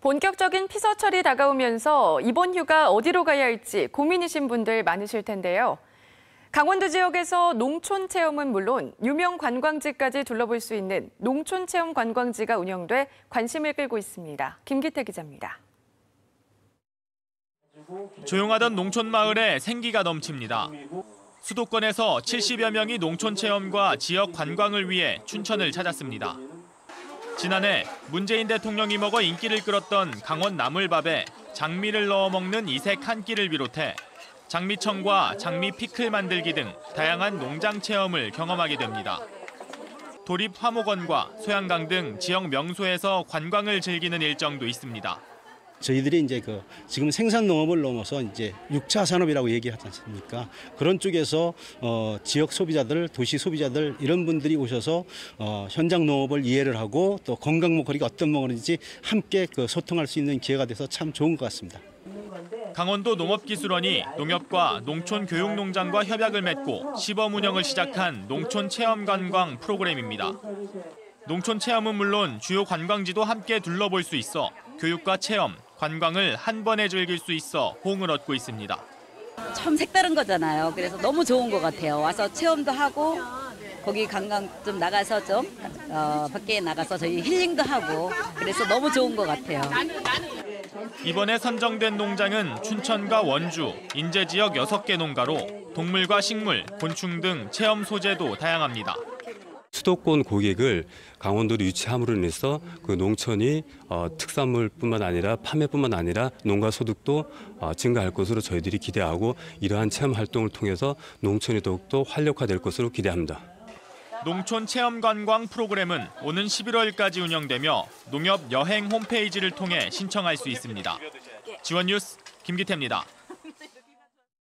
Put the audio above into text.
본격적인 피서철이 다가오면서 이번 휴가 어디로 가야 할지 고민이신 분들 많으실 텐데요. 강원도 지역에서 농촌 체험은 물론 유명 관광지까지 둘러볼 수 있는 농촌 체험 관광지가 운영돼 관심을 끌고 있습니다. 김기태 기자입니다. 조용하던 농촌 마을에 생기가 넘칩니다. 수도권에서 70여 명이 농촌 체험과 지역 관광을 위해 춘천을 찾았습니다. 지난해 문재인 대통령이 먹어 인기를 끌었던 강원 나물밥에 장미를 넣어 먹는 이색 한 끼를 비롯해 장미청과 장미 피클 만들기 등 다양한 농장 체험을 경험하게 됩니다. 도립 화목원과 소양강 등 지역 명소에서 관광을 즐기는 일정도 있습니다. 저희들이 이제 지금 생산 농업을 넘어서 이제 6차 산업이라고 얘기하지 않습니까? 그런 쪽에서 지역 소비자들, 도시 소비자들 이런 분들이 오셔서 현장 농업을 이해를 하고 또 건강 먹거리가 어떤 먹거리인지 함께 소통할 수 있는 기회가 돼서 참 좋은 것 같습니다. 강원도 농업기술원이 농협과 농촌교육농장과 협약을 맺고 시범 운영을 시작한 농촌 체험 관광 프로그램입니다. 농촌 체험은 물론 주요 관광지도 함께 둘러볼 수 있어 교육과 체험, 관광을 한 번에 즐길 수 있어 호응을 얻고 있습니다. 처음 색다른 거잖아요. 그래서 너무 좋은 것 같아요. 와서 체험도 하고 거기 관광 좀 나가서 좀 밖에 나가서 저희 힐링도 하고 그래서 너무 좋은 것 같아요. 이번에 선정된 농장은 춘천과 원주, 인제 지역 6개 농가로 동물과 식물, 곤충 등 체험 소재도 다양합니다. 수도권 고객을 강원도로 유치함으로 인해서 그 농촌이 특산물뿐만 아니라 판매뿐만 아니라 농가 소득도 증가할 것으로 저희들이 기대하고 이러한 체험 활동을 통해서 농촌이 더욱더 활력화될 것으로 기대합니다. 농촌 체험 관광 프로그램은 오는 11월까지 운영되며 농협 여행 홈페이지를 통해 신청할 수 있습니다. 지원 뉴스 김기태입니다.